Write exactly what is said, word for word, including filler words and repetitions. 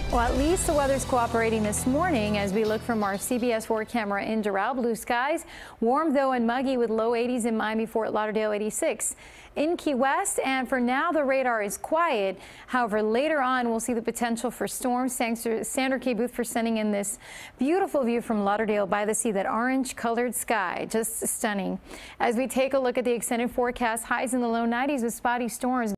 Well, at least the weather's cooperating this morning as we look from our C B S four camera in Doral. Blue skies, warm though and muggy with low eighties in Miami, Fort Lauderdale eighty-six. In Key West, and for now the radar is quiet. However, later on we'll see the potential for storms. Thanks to Sandra K. Booth for sending in this beautiful view from Lauderdale by the sea. That orange colored sky, just stunning. As we take a look at the extended forecast, highs in the low nineties with spotty storms.